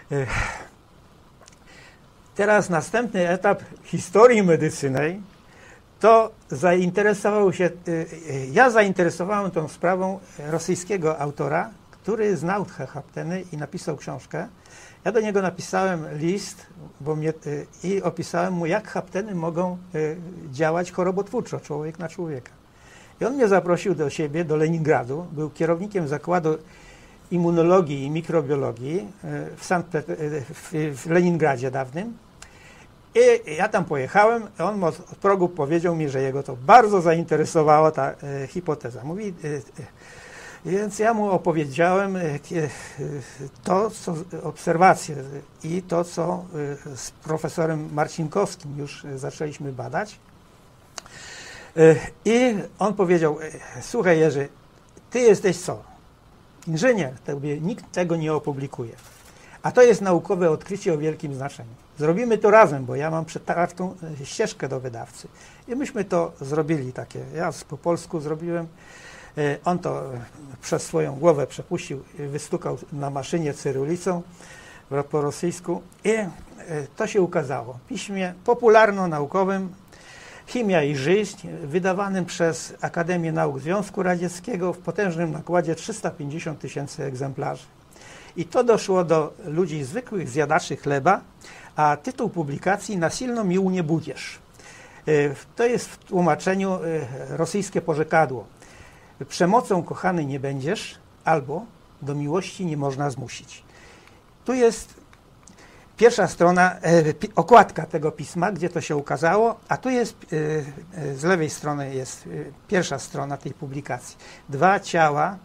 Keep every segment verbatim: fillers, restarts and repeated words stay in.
Teraz następny etap historii medycyny to zainteresował się, ja zainteresowałem tą sprawą rosyjskiego autora, który znał tchę hapteny i napisał książkę. Ja do niego napisałem list bo mnie, i opisałem mu, jak hapteny mogą działać chorobotwórczo, człowiek na człowieka. I on mnie zaprosił do siebie, do Leningradu, był kierownikiem zakładu immunologii i mikrobiologii w, Sankt w Leningradzie dawnym. I ja tam pojechałem, on od progu powiedział mi, że jego to bardzo zainteresowała ta e, hipoteza. Mówi, e, e, więc ja mu opowiedziałem e, e, to, co obserwacje i to, co e, z profesorem Marcinkowskim już e, zaczęliśmy badać. E, I on powiedział, e, słuchaj Jerzy, ty jesteś co? Inżynier, tobie nikt tego nie opublikuje. A to jest naukowe odkrycie o wielkim znaczeniu. Zrobimy to razem, bo ja mam przetartą ścieżkę do wydawcy. I myśmy to zrobili takie. Ja po polsku zrobiłem, on to przez swoją głowę przepuścił, wystukał na maszynie cyrylicą po rosyjsku i to się ukazało w piśmie popularno-naukowym Chemia i żyć, wydawanym przez Akademię Nauk Związku Radzieckiego w potężnym nakładzie trzysta pięćdziesiąt tysięcy egzemplarzy. I to doszło do ludzi zwykłych zjadaczy chleba, a tytuł publikacji Nasilno mił nie budziesz. To jest w tłumaczeniu rosyjskie porzekadło. Przemocą kochany nie będziesz, albo do miłości nie można zmusić. Tu jest pierwsza strona, okładka tego pisma, gdzie to się ukazało, a tu jest, z lewej strony jest pierwsza strona tej publikacji. Dwa ciała,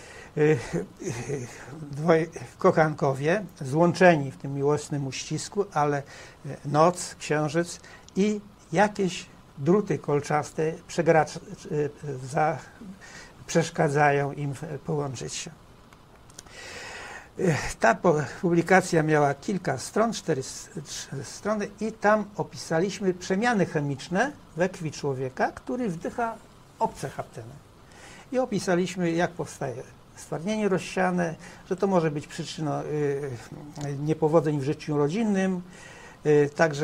dwoj kochankowie, złączeni w tym miłosnym uścisku, ale noc, księżyc i jakieś druty kolczaste przegracz, za, przeszkadzają im połączyć się. Ta publikacja miała kilka stron, cztery strony i tam opisaliśmy przemiany chemiczne we krwi człowieka, który wdycha obce hapteny. I opisaliśmy, jak powstaje stwardnienie rozsiane, że to może być przyczyną y, niepowodzeń w życiu rodzinnym, y, także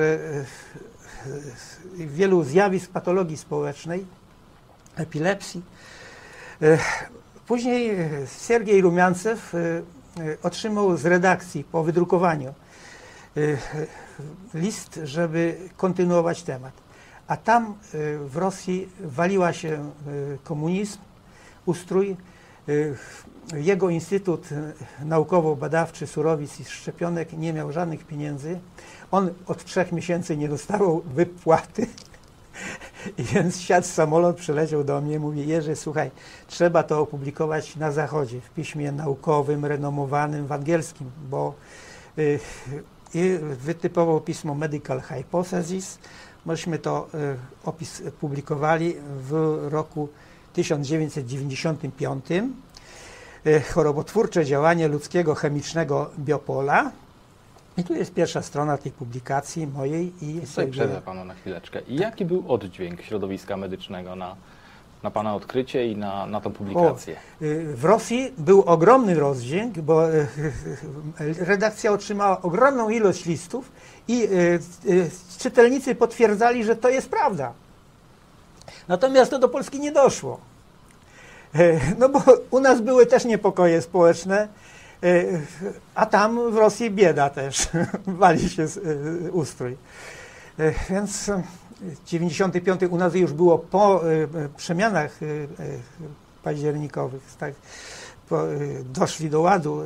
y, wielu zjawisk patologii społecznej, epilepsji. Y, później Siergiej Rumiancew y, y, otrzymał z redakcji po wydrukowaniu y, list, żeby kontynuować temat. A tam y, w Rosji waliła się y, komunizm, ustrój. Jego Instytut Naukowo-Badawczy Surowic i Szczepionek nie miał żadnych pieniędzy. On od trzech miesięcy nie dostawał wypłaty. I więc siadł samolot, przyleciał do mnie, mówi: Jerzy, słuchaj, trzeba to opublikować na Zachodzie, w piśmie naukowym, renomowanym, w angielskim, bo y, y, wytypował pismo Medical Hypothesis. Myśmy to y, opis publikowali w roku tysiąc dziewięćset dziewięćdziesiątym piątym. Chorobotwórcze działanie ludzkiego chemicznego biopola. I tu jest pierwsza strona tej publikacji mojej. I Tutaj przerwę Panu na chwileczkę. I jaki był oddźwięk środowiska medycznego na, na Pana odkrycie i na, na tą publikację? O, w Rosji był ogromny rozdźwięk, bo redakcja otrzymała ogromną ilość listów i czytelnicy potwierdzali, że to jest prawda. Natomiast to do Polski nie doszło. No bo u nas były też niepokoje społeczne, a tam w Rosji bieda też, wali się ustrój. Więc dziewięćdziesiąty piąty u nas już było po przemianach październikowych, tak, po, doszli do ładu.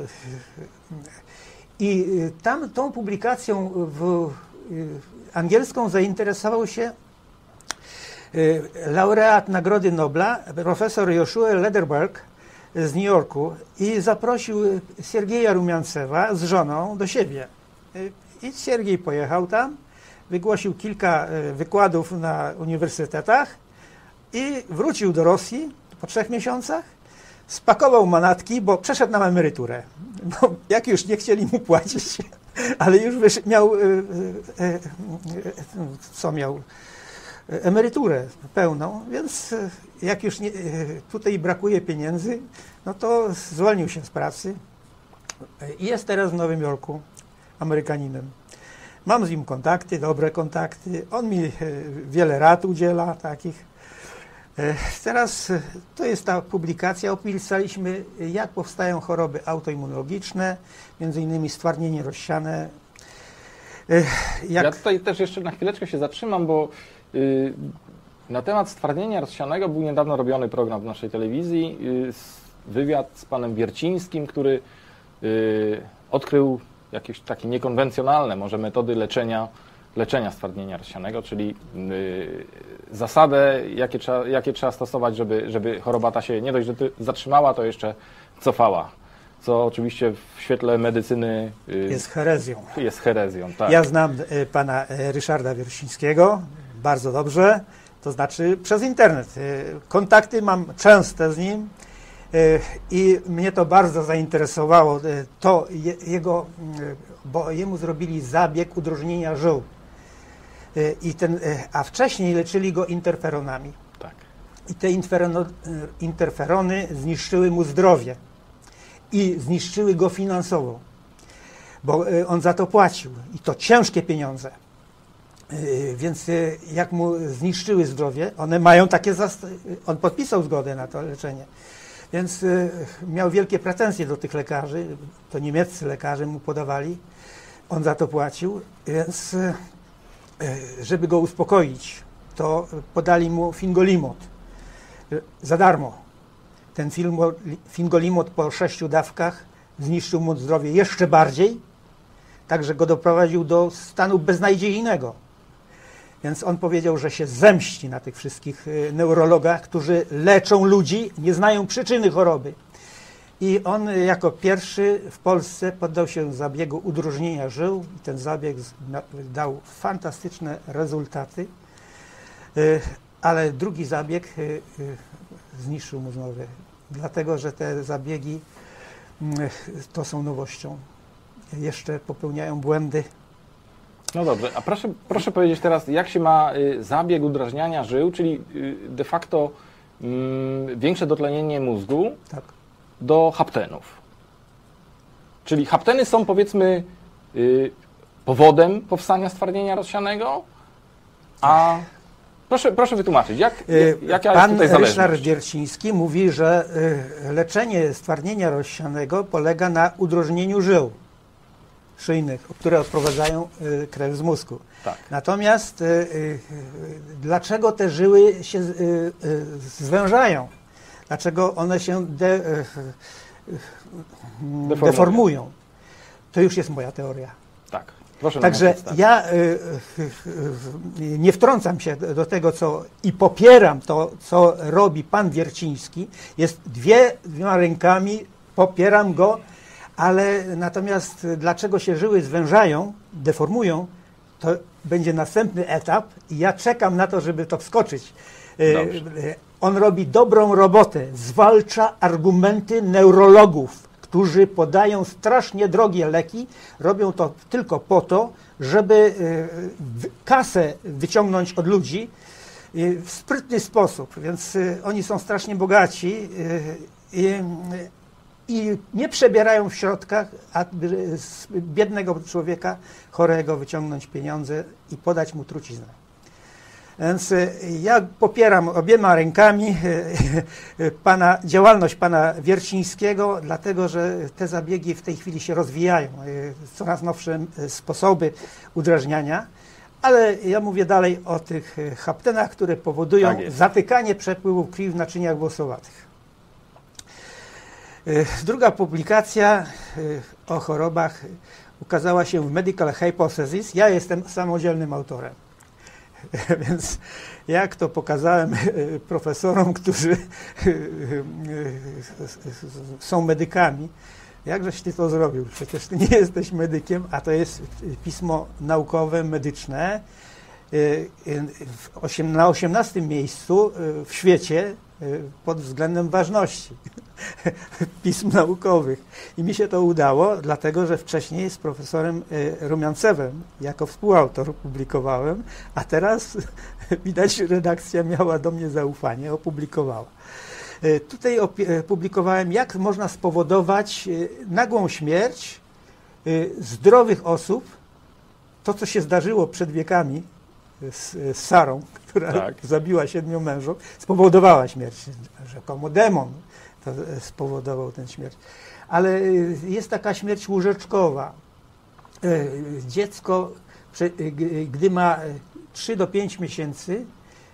I tam tą publikacją w angielską zainteresował się laureat Nagrody Nobla, profesor Joshua Lederberg z New Yorku i zaprosił Siergieja Rumiancewa z żoną do siebie. I Siergiej pojechał tam, wygłosił kilka wykładów na uniwersytetach i wrócił do Rosji po trzech miesiącach, spakował manatki, bo przeszedł na emeryturę. No, jak już nie chcieli mu płacić, ale już miał, co miał, emeryturę pełną, więc jak już nie, tutaj brakuje pieniędzy, no to zwolnił się z pracy i jest teraz w Nowym Jorku. Amerykaninem. Mam z nim kontakty, dobre kontakty. On mi wiele rad udziela takich. Teraz to jest ta publikacja. Opisaliśmy, jak powstają choroby autoimmunologiczne, między innymi stwardnienie rozsiane. Jak... Ja tutaj też jeszcze na chwileczkę się zatrzymam, bo yy, na temat stwardnienia rozsianego był niedawno robiony program w naszej telewizji, yy, wywiad z panem Wiercińskim, który yy, odkrył jakieś takie niekonwencjonalne może metody leczenia, leczenia stwardnienia rozsianego, czyli yy, zasadę, jakie trzeba, jakie trzeba stosować, żeby, żeby choroba ta się nie dość, że zatrzymała, to jeszcze cofała. Co oczywiście w świetle medycyny yy, jest herezją. Jest herezją, tak. Ja znam y, pana Ryszarda Wiercińskiego bardzo dobrze, to znaczy przez internet. Y, kontakty mam częste z nim. I mnie to bardzo zainteresowało, to jego, bo jemu zrobili zabieg udrożnienia żył. I ten, a wcześniej leczyli go interferonami. Tak. I te interferony zniszczyły mu zdrowie i zniszczyły go finansowo, bo on za to płacił i to ciężkie pieniądze. Więc jak mu zniszczyły zdrowie, one mają takie, on podpisał zgodę na to leczenie. Więc y, miał wielkie pretensje do tych lekarzy, to niemieccy lekarze mu podawali, on za to płacił, więc y, żeby go uspokoić, to podali mu fingolimod y, za darmo. Ten filmo, fingolimod po sześciu dawkach zniszczył mu zdrowie jeszcze bardziej, tak że go doprowadził do stanu beznadziejnego. Więc on powiedział, że się zemści na tych wszystkich neurologach, którzy leczą ludzi, nie znają przyczyny choroby. I on jako pierwszy w Polsce poddał się zabiegu udrożnienia żył. I ten zabieg dał fantastyczne rezultaty, ale drugi zabieg zniszczył mu zdrowie, dlatego że te zabiegi to są nowością. Jeszcze popełniają błędy. No dobrze, a proszę, proszę powiedzieć teraz, jak się ma y, zabieg udrażniania żył, czyli y, de facto y, większe dotlenienie mózgu tak. do haptenów. Czyli hapteny są, powiedzmy, y, powodem powstania stwardnienia rozsianego, a proszę, proszę wytłumaczyć, jak, jaka Pan jest tutaj zależność? Ryszard Wierciński mówi, że y, leczenie stwardnienia rozsianego polega na udrożnieniu żył szyjnych, które odprowadzają y, krew z mózgu. Tak. Natomiast y, y, dlaczego te żyły się y, y, zwężają? Dlaczego one się de, y, y, deformują. deformują? To już jest moja teoria. Tak. Proszę Także ja y, y, y, nie wtrącam się do tego, co i popieram to, co robi pan Wierciński. Jest dwie, dwiema rękami, popieram go, ale natomiast dlaczego się żyły zwężają, deformują, to będzie następny etap i ja czekam na to, żeby to wskoczyć. Dobrze. On robi dobrą robotę, zwalcza argumenty neurologów, którzy podają strasznie drogie leki, robią to tylko po to, żeby kasę wyciągnąć od ludzi w sprytny sposób, więc oni są strasznie bogaci i I nie przebierają w środkach, aby z biednego człowieka chorego wyciągnąć pieniądze i podać mu truciznę. Więc ja popieram obiema rękami pana, działalność pana Wiercińskiego, dlatego że te zabiegi w tej chwili się rozwijają. Coraz nowsze sposoby udrażniania. Ale ja mówię dalej o tych haptenach, które powodują tak zatykanie przepływu krwi w naczyniach włosowatych. Druga publikacja o chorobach ukazała się w Medical Hypothesis. Ja jestem samodzielnym autorem, więc jak to pokazałem profesorom, którzy są medykami, jakżeś ty to zrobił? Przecież ty nie jesteś medykiem, a to jest pismo naukowe, medyczne na osiemnastym miejscu w świecie pod względem ważności pism naukowych. I mi się to udało, dlatego że wcześniej z profesorem Rumiancewem jako współautor publikowałem, a teraz widać, redakcja miała do mnie zaufanie, opublikowała. Tutaj publikowałem, jak można spowodować nagłą śmierć zdrowych osób, to co się zdarzyło przed wiekami z, z Sarą, która tak. zabiła siedmiu mężów, spowodowała śmierć. Rzekomo demon to spowodował tę śmierć. Ale jest taka śmierć łóżeczkowa. Dziecko, gdy ma trzy do pięciu miesięcy,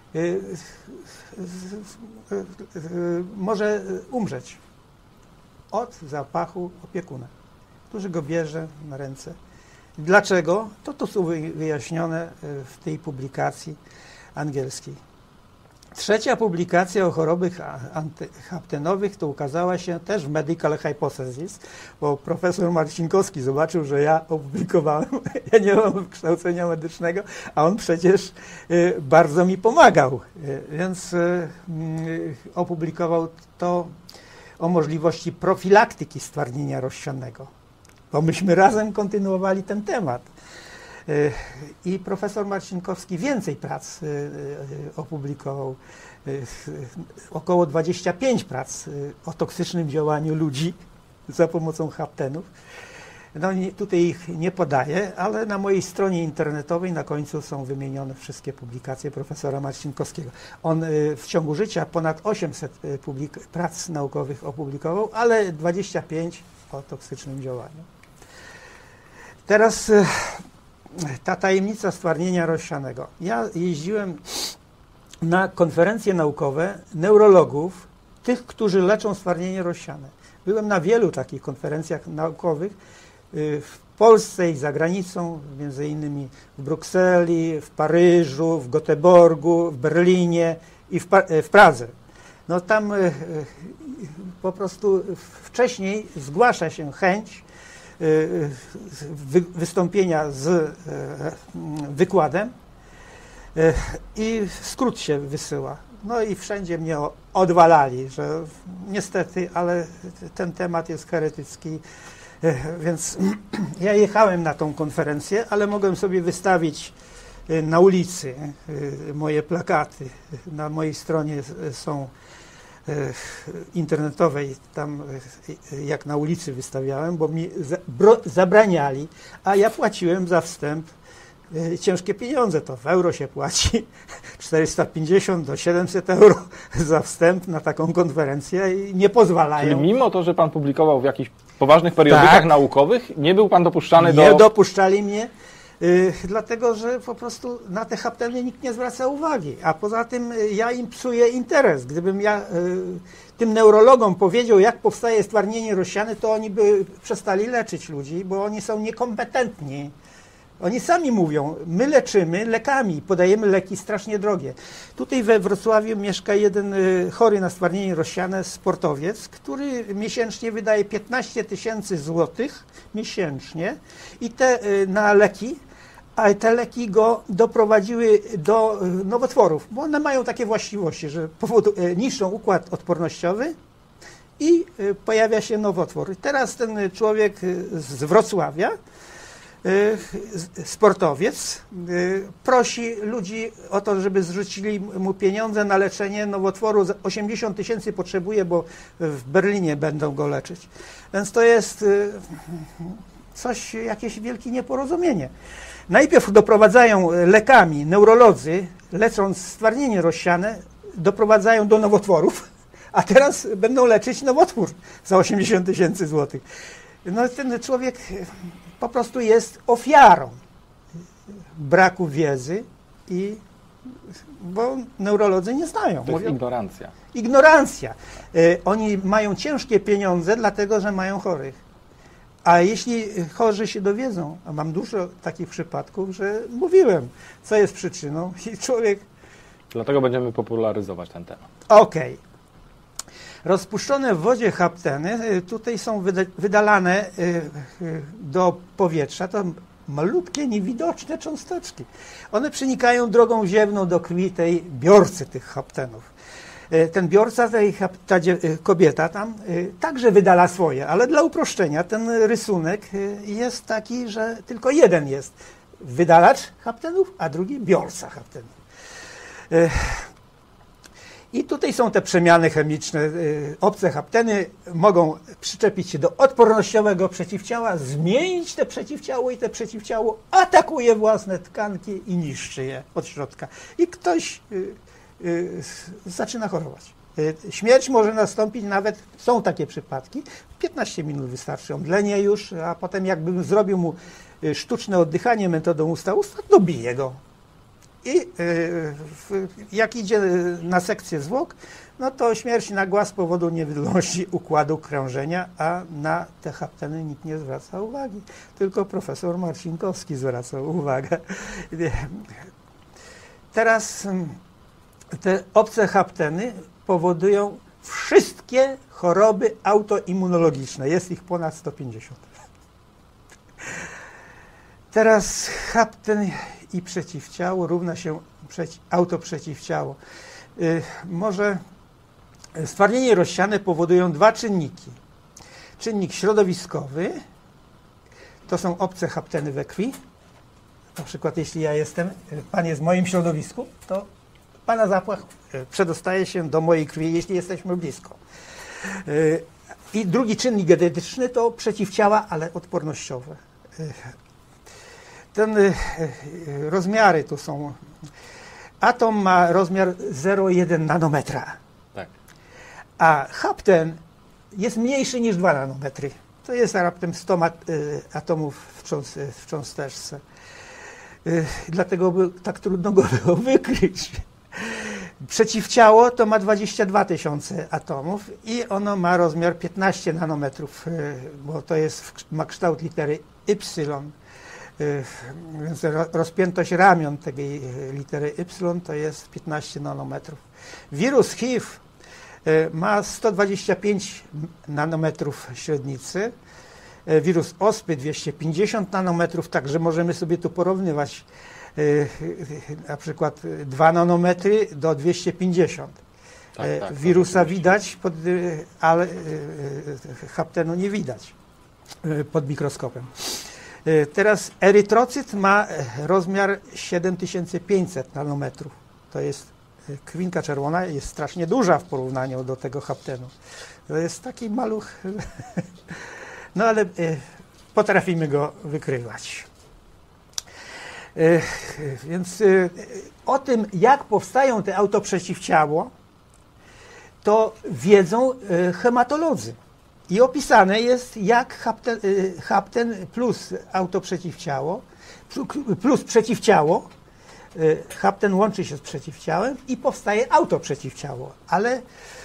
może umrzeć od zapachu opiekuna, który go bierze na ręce. Dlaczego? To to są wyjaśnione w tej publikacji angielskiej. Trzecia publikacja o chorobach haptenowych to ukazała się też w Medical Hypothesis, bo profesor Marcinkowski zobaczył, że ja opublikowałem, ja nie mam kształcenia medycznego, a on przecież bardzo mi pomagał, więc opublikował to o możliwości profilaktyki stwardnienia rozsianego, bo myśmy razem kontynuowali ten temat. I profesor Marcinkowski więcej prac opublikował, około dwadzieścia pięć prac o toksycznym działaniu ludzi za pomocą haptenów. No, nie, tutaj ich nie podaję, ale na mojej stronie internetowej na końcu są wymienione wszystkie publikacje profesora Marcinkowskiego. On w ciągu życia ponad osiemset prac naukowych opublikował, ale dwadzieścia pięć o toksycznym działaniu. Teraz ta tajemnica stwardnienia rozsianego. Ja jeździłem na konferencje naukowe neurologów, tych, którzy leczą stwardnienie rozsiane. Byłem na wielu takich konferencjach naukowych w Polsce i za granicą, między innymi w Brukseli, w Paryżu, w Göteborgu, w Berlinie i w, w Pradze. No tam po prostu wcześniej zgłasza się chęć wystąpienia z wykładem i skrót się wysyła. No i wszędzie mnie odwalali, że niestety, ale ten temat jest heretycki, więc ja jechałem na tą konferencję, ale mogłem sobie wystawić na ulicy moje plakaty. Na mojej stronie są internetowej, tam jak na ulicy wystawiałem, bo mi zabraniali, a ja płaciłem za wstęp ciężkie pieniądze, to w euro się płaci, czterysta pięćdziesiąt do siedemset euro za wstęp na taką konferencję i nie pozwalają. Czyli mimo to, że pan publikował w jakichś poważnych periodykach tak. naukowych, nie był pan dopuszczany nie do... Nie dopuszczali mnie, Yy, dlatego, że po prostu na te hapteny nikt nie zwraca uwagi, a poza tym yy, ja im psuję interes. Gdybym ja yy, tym neurologom powiedział, jak powstaje stwardnienie rozsiane, to oni by przestali leczyć ludzi, bo oni są niekompetentni. Oni sami mówią, my leczymy lekami, podajemy leki strasznie drogie. Tutaj we Wrocławiu mieszka jeden yy, chory na stwardnienie rozsiane sportowiec, który miesięcznie wydaje piętnaście tysięcy złotych miesięcznie i te yy, na leki, a te leki go doprowadziły do nowotworów, bo one mają takie właściwości, że powodu, niszczą układ odpornościowy i pojawia się nowotwór. Teraz ten człowiek z Wrocławia, sportowiec, prosi ludzi o to, żeby zrzucili mu pieniądze na leczenie nowotworu. osiemdziesiąt tysięcy potrzebuje, bo w Berlinie będą go leczyć. Więc to jest coś, jakieś wielkie nieporozumienie. Najpierw doprowadzają lekami neurolodzy, lecząc stwardnienie rozsiane, doprowadzają do nowotworów, a teraz będą leczyć nowotwór za osiemdziesiąt tysięcy złotych. No ten człowiek po prostu jest ofiarą braku wiedzy, i bo neurolodzy nie znają. To jest Mówią, ignorancja. Ignorancja. Oni mają ciężkie pieniądze, dlatego że mają chorych. A jeśli chorzy się dowiedzą, a mam dużo takich przypadków, że mówiłem, co jest przyczyną i człowiek... Dlatego będziemy popularyzować ten temat. Okej. Okay. Rozpuszczone w wodzie hapteny tutaj są wydalane do powietrza. To malutkie, niewidoczne cząsteczki. One przenikają drogą ziemną do krwi tej biorcy tych haptenów. Ten biorca, ta kobieta tam także wydala swoje, ale dla uproszczenia ten rysunek jest taki, że tylko jeden jest wydalacz haptenów, a drugi biorca haptenów. I tutaj są te przemiany chemiczne. Obce hapteny mogą przyczepić się do odpornościowego przeciwciała, zmienić te przeciwciało i te przeciwciało atakuje własne tkanki i niszczy je od środka. I ktoś y, y, zaczyna chorować. Y, śmierć może nastąpić nawet, są takie przypadki, piętnaście minut wystarczy omdlenie już, a potem jakbym zrobił mu sztuczne oddychanie metodą usta-usta, dobije go. I y, jak idzie na sekcję zwłok, no to śmierć nagła z powodu niewydolności układu krążenia, a na te hapteny nikt nie zwraca uwagi. Tylko profesor Marcinkowski zwracał uwagę. Teraz te obce hapteny powodują wszystkie choroby autoimmunologiczne. Jest ich ponad sto pięćdziesiąt. Teraz hapten i przeciwciało równa się przeci autoprzeciwciało. Yy, może stwardnienie rozsiane powodują dwa czynniki. Czynnik środowiskowy, to są obce hapteny we krwi. Na przykład jeśli ja jestem, pan jest w moim środowisku, to pana zapach przedostaje się do mojej krwi, jeśli jesteśmy blisko. Yy, I drugi czynnik genetyczny to przeciwciała, ale odpornościowe. Yy, Ten, y, y, rozmiary tu są. Atom ma rozmiar zero przecinek jeden nanometra. Tak. A hapten jest mniejszy niż dwa nanometry. To jest raptem sto y, atomów w, cząst w cząsteczce. Y, dlatego by, tak trudno go było wykryć. Przeciwciało to ma dwadzieścia dwa tysiące atomów i ono ma rozmiar piętnaście nanometrów, y, bo to jest, ma kształt litery Y. Więc rozpiętość ramion tej litery Y to jest piętnaście nanometrów. Wirus H I V ma sto dwadzieścia pięć nanometrów średnicy, wirus ospy dwieście pięćdziesiąt nanometrów, także możemy sobie tu porównywać na przykład dwa nanometry do dwieście pięćdziesiąt. Tak, tak, wirusa widać, pod, ale haptenu nie widać pod mikroskopem. Teraz erytrocyt ma rozmiar siedem tysięcy pięćset nanometrów. To jest krwinka czerwona, jest strasznie duża w porównaniu do tego haptenu. To jest taki maluch, no ale potrafimy go wykrywać. Więc o tym, jak powstają te autoprzeciwciało, to wiedzą hematolodzy. I opisane jest, jak hapten, hapten plus autoprzeciwciało, plus przeciwciało, hapten łączy się z przeciwciałem i powstaje autoprzeciwciało. Ale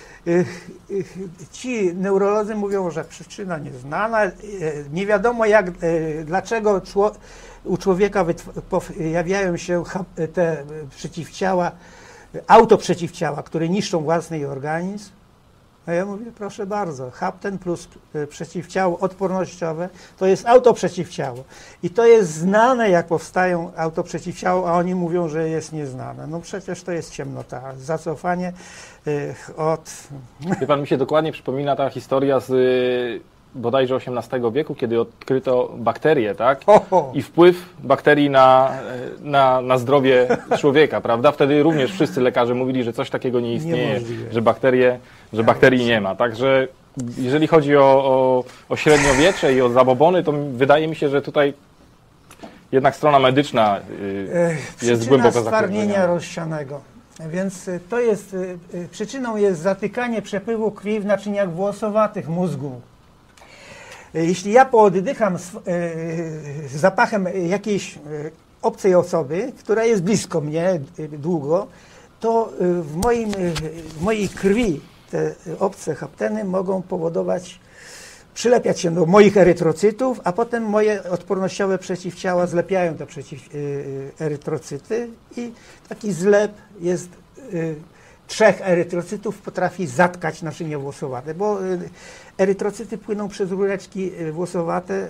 ci neurolodzy mówią, że przyczyna nieznana, nie wiadomo jak, dlaczego u człowieka pojawiają się te przeciwciała, autoprzeciwciała, które niszczą własny organizm. A ja mówię, proszę bardzo, hapten plus przeciwciało odpornościowe to jest autoprzeciwciało. I to jest znane, jak powstają autoprzeciwciało, a oni mówią, że jest nieznane. No przecież to jest ciemnota. Zacofanie y, od... Wie pan, mi się dokładnie przypomina ta historia z y, bodajże osiemnastego wieku, kiedy odkryto bakterie, tak? Oho. I wpływ bakterii na, na, na zdrowie człowieka, prawda? Wtedy również wszyscy lekarze mówili, że coś takiego nie istnieje, Niemożliwe. że bakterie, że bakterii nie ma. Także jeżeli chodzi o, o, o średniowiecze i o zabobony, to wydaje mi się, że tutaj jednak strona medyczna y, jest głęboko stwardnienia zakreślona. rozsianego. Więc to jest, przyczyną jest zatykanie przepływu krwi w naczyniach włosowatych mózgu. Jeśli ja pooddycham z, z zapachem jakiejś obcej osoby, która jest blisko mnie długo, to w, moim, w mojej krwi te obce hapteny mogą powodować, przylepiać się do moich erytrocytów, a potem moje odpornościowe przeciwciała zlepiają te przeciw, erytrocyty i taki zlep jest trzech erytrocytów potrafi zatkać naczynie włosowate, bo erytrocyty płyną przez rureczki włosowate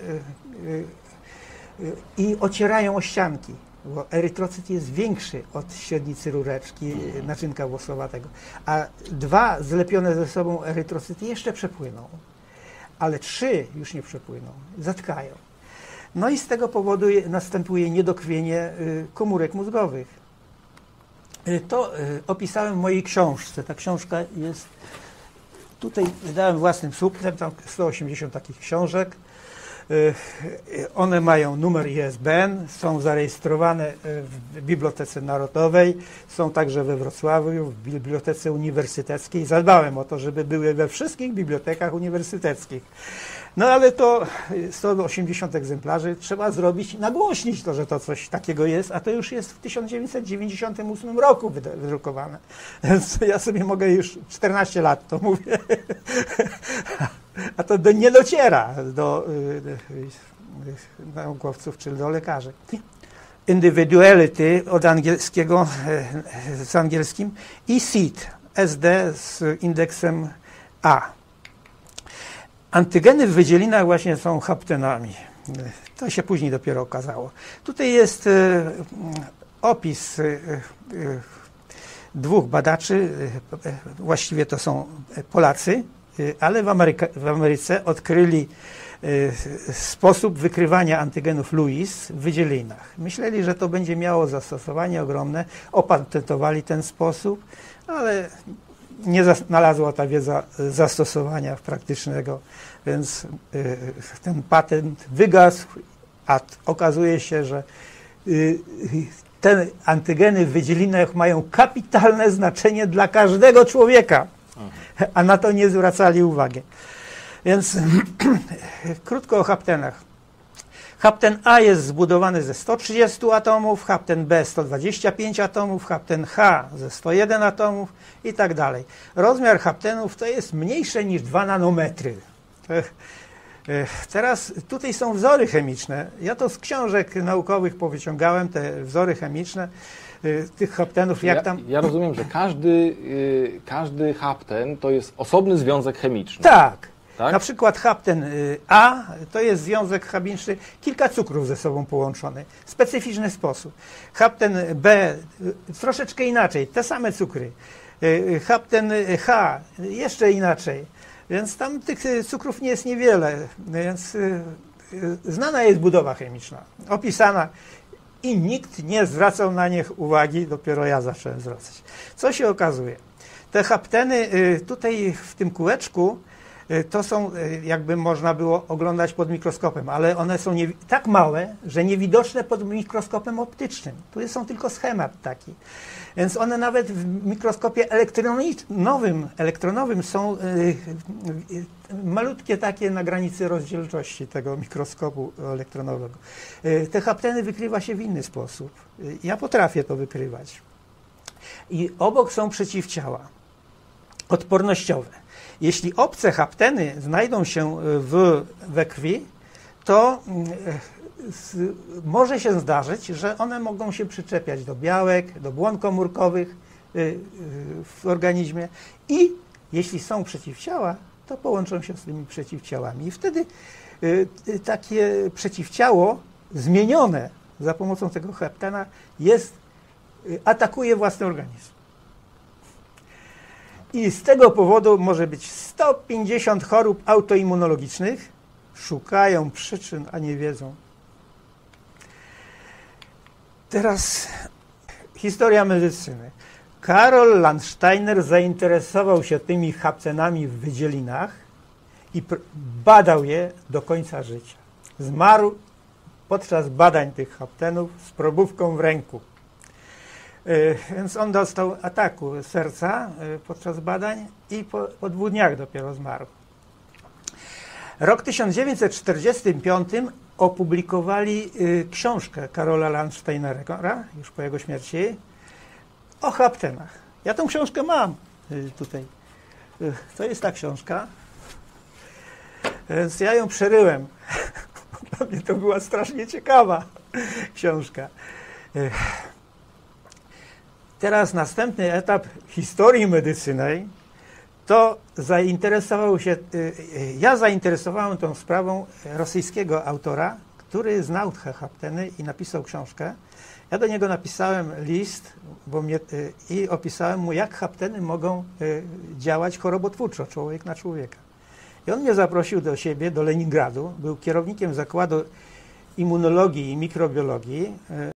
i ocierają o ścianki, bo erytrocyt jest większy od średnicy rureczki naczynka włosowatego, a dwa zlepione ze sobą erytrocyty jeszcze przepłyną, ale trzy już nie przepłyną, zatkają. No i z tego powodu następuje niedokrwienie komórek mózgowych. To opisałem w mojej książce. Ta książka jest, tutaj wydałem własnym sukcesem, tam sto osiemdziesiąt takich książek. One mają numer I S B N, są zarejestrowane w Bibliotece Narodowej, są także we Wrocławiu, w Bibliotece Uniwersyteckiej. Zadbałem o to, żeby były we wszystkich bibliotekach uniwersyteckich. No ale to sto osiemdziesiąt egzemplarzy trzeba zrobić, nagłośnić to, że to coś takiego jest, a to już jest w tysiąc dziewięćset dziewięćdziesiątym ósmym roku wydrukowane. Więc ja sobie mogę już czternaście lat to mówię. A to do, nie dociera do y, y, naukowców czy do lekarzy. Individuality od angielskiego, y, z angielskim i S I D, S D z indeksem A. Antygeny w wydzielinach właśnie są haptenami. To się później dopiero okazało. Tutaj jest y, opis y, y, dwóch badaczy, y, y, właściwie to są Polacy, y, ale w, Ameryka, w Ameryce odkryli y, sposób wykrywania antygenów Lewis w wydzielinach. Myśleli, że to będzie miało zastosowanie ogromne, opatentowali ten sposób, ale nie znalazła ta wiedza zastosowania praktycznego, więc y, ten patent wygasł, a okazuje się, że y, te antygeny w wydzielinach mają kapitalne znaczenie dla każdego człowieka, a na to nie zwracali uwagi. Więc krótko o haptenach. Hapten A jest zbudowany ze sto trzydziestu atomów, hapten B sto dwadzieścia pięć atomów, hapten H ze sto jeden atomów i tak dalej. Rozmiar haptenów to jest mniejsze niż dwa nanometry. Teraz tutaj są wzory chemiczne. Ja to z książek naukowych powyciągałem, te wzory chemiczne tych haptenów. Jak tam... ja, ja rozumiem, że każdy, yy, każdy hapten to jest osobny związek chemiczny. Tak. Tak? Na przykład hapten A to jest związek chemiczny, kilka cukrów ze sobą połączony w specyficzny sposób. Hapten B troszeczkę inaczej, te same cukry. Hapten H jeszcze inaczej, więc tam tych cukrów nie jest niewiele. Więc znana jest budowa chemiczna, opisana i nikt nie zwracał na nich uwagi, dopiero ja zacząłem zwracać. Co się okazuje? Te hapteny tutaj w tym kółeczku to są, jakby można było oglądać pod mikroskopem, ale one są nie, tak małe, że niewidoczne pod mikroskopem optycznym. Tu są tylko schemat taki. Więc one nawet w mikroskopie elektronowym, elektronowym są y, y, malutkie takie na granicy rozdzielczości tego mikroskopu elektronowego. Y, te hapteny wykrywa się w inny sposób. Y, ja potrafię to wykrywać. I obok są przeciwciała odpornościowe. Jeśli obce hapteny znajdą się w, we krwi, to z, może się zdarzyć, że one mogą się przyczepiać do białek, do błon komórkowych y, y, w organizmie i jeśli są przeciwciała, to połączą się z tymi przeciwciałami. I wtedy y, y, takie przeciwciało zmienione za pomocą tego haptena jest, y, atakuje własny organizm. I z tego powodu może być sto pięćdziesiąt chorób autoimmunologicznych. Szukają przyczyn, a nie wiedzą. Teraz historia medycyny. Karol Landsteiner zainteresował się tymi haptenami w wydzielinach i badał je do końca życia. Zmarł podczas badań tych haptenów z probówką w ręku. Więc on dostał ataku serca podczas badań i po, po dwóch dniach dopiero zmarł. Rok tysiąc dziewięćset czterdziestym piątym opublikowali książkę Karola Landsteinera, już po jego śmierci, o haptenach. Ja tę książkę mam tutaj. To jest ta książka. Więc ja ją przeryłem. Dla mnie to była strasznie ciekawa książka. Teraz następny etap historii medycyny, to zainteresował się, ja zainteresowałem tą sprawą rosyjskiego autora, który znał te hapteny i napisał książkę. Ja do niego napisałem list bo mnie, i opisałem mu, jak hapteny mogą działać chorobotwórczo, człowiek na człowieka. I on mnie zaprosił do siebie, do Leningradu, był kierownikiem zakładu immunologii i mikrobiologii